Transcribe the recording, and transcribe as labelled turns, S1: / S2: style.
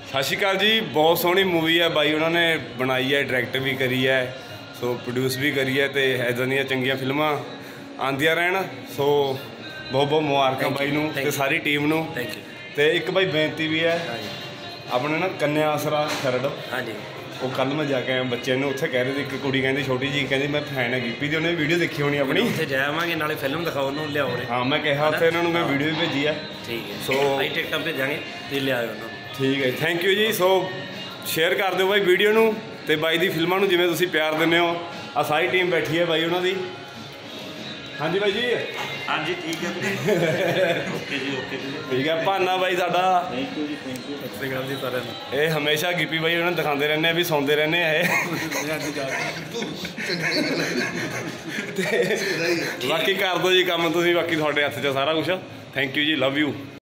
S1: सत श्री अकाल जी। बहुत सोहनी मूवी है बाई उन्होंने बनाई है, डायरैक्ट भी करी है, सो प्रोड्यूस भी करी है, तो इदां दियां चंगियां फिल्मां आंदियां रहन। सो बहुत बहुत मुबारकां बाई नूं ते सारी टीम नूं। ते एक बाई बेनती भी है अपने ना कन्या आसरा खरड़। हाँ जी, वो कल मैं जाके आया, बच्चे ने उत्थे कह रहे थे, एक कुड़ी कहती छोटी जी कहती मैं फैन है गिप्पी दी, उन्हें वीडियो देखी होनी अपनी। उत्थे जावांगे नाले फिल्म दिखाओ उन्होंने लियाओ रे। हाँ मैं कहा उत्थे इन्होंने मैं वीडियो भी भेजी है। ठीक है, सो भाई टिकटां भेजांगे ते लियाओ उन्होंने। ठीक है, thank you ji. So share कर दो भाई वीडियो नूं ते बाई दी फिल्मां नूं जिवें तुसीं प्यार दिंदे हो। आ सारी टीम बैठी है भाई उन्हों दी। हाँ जी भाई जी। हाँ जी ठीक है ओके जी, ओके जी ठीक है। भाना भाई साडा, thank you ji, thank you. सत श्री अकाल जी सारिਆਂ ਨੂੰ। ਇਹ ਹਮੇਸ਼ਾ ਗਿੱਪੀ ਬਾਈ ਉਹਨਾਂ ਨੂੰ ਦਿਖਾਉਂਦੇ ਰਹਿੰਦੇ ਆ ਵੀ ਸੌਂਦੇ ਰਹਿੰਦੇ ਆ ਇਹ। ਤੇ ਬਾਕੀ ਕਰ ਦਿਓ ਜੀ ਕੰਮ ਤੁਸੀਂ, ਬਾਕੀ ਤੁਹਾਡੇ ਹੱਥ 'ਚ ਸਾਰਾ ਕੁਝ। ਥੈਂਕ ਯੂ ਜੀ, ਲਵ ਯੂ।